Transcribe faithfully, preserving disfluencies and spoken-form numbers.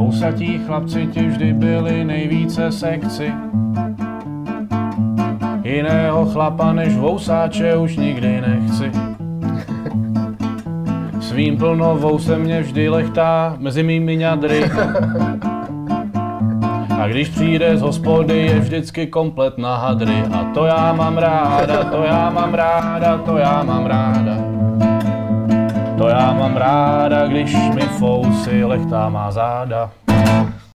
Vousatí chlapci ti vždy byli nejvíce sekci. Jiného chlapa než vousáče už nikdy nechci. Svým plnovou se mě vždy lechtá mezi mými ňadry. A když přijde z hospody, je vždycky komplet na hadry. A to já mám ráda, to já mám ráda, to já mám ráda. To já mám ráda, když mi fousy lechtá má záda.